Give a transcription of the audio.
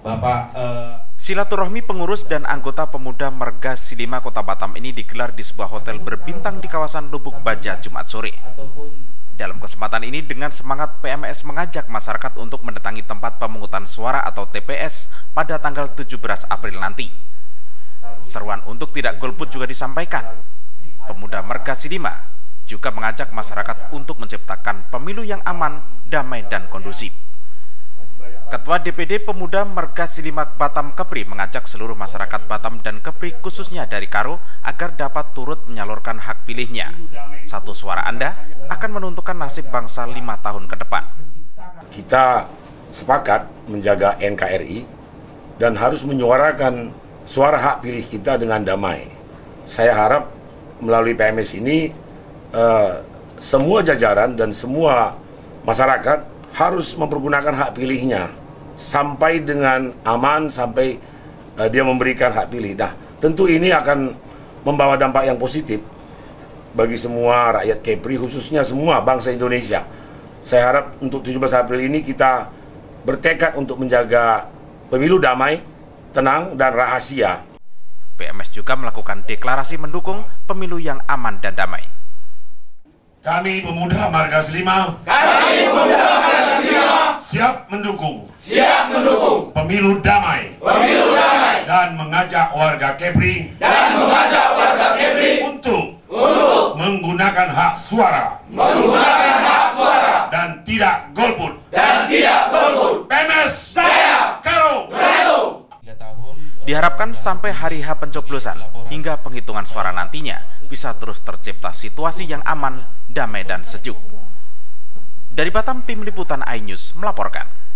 Silaturahmi pengurus dan anggota pemuda Mergas Silima Kota Batam ini digelar di sebuah hotel berbintang di kawasan Lubuk Baja Jumat sore. Dalam kesempatan ini dengan semangat PMS mengajak masyarakat untuk mendatangi tempat pemungutan suara atau TPS pada tanggal 17 April nanti. Seruan untuk tidak golput juga disampaikan. Pemuda Mergas Silima juga mengajak masyarakat untuk menciptakan pemilu yang aman, damai, dan kondusif. Ketua DPD Pemuda Mergas Silima Batam Kepri mengajak seluruh masyarakat Batam dan Kepri khususnya dari Karo agar dapat turut menyalurkan hak pilihnya. Satu suara Anda akan menentukan nasib bangsa 5 tahun ke depan. Kita sepakat menjaga NKRI dan harus menyuarakan suara hak pilih kita dengan damai. Saya harap melalui PMS ini semua jajaran dan semua masyarakat harus mempergunakan hak pilihnya sampai dengan aman, sampai dia memberikan hak pilih. Nah, tentu ini akan membawa dampak yang positif bagi semua rakyat Kepri, khususnya semua bangsa Indonesia. Saya harap untuk 17 April ini kita bertekad untuk menjaga pemilu damai, tenang, dan rahasia. PMS juga melakukan deklarasi mendukung pemilu yang aman dan damai. Kami pemuda Mergas Silima siap mendukung pemilu damai, dan mengajak warga Kepri untuk menggunakan hak suara dan tidak golput. PMS Karo. Diharapkan sampai hari H pencoblosan hingga penghitungan suara nantinya bisa terus tercipta situasi yang aman, damai, dan sejuk. Dari Batam, tim liputan iNews melaporkan.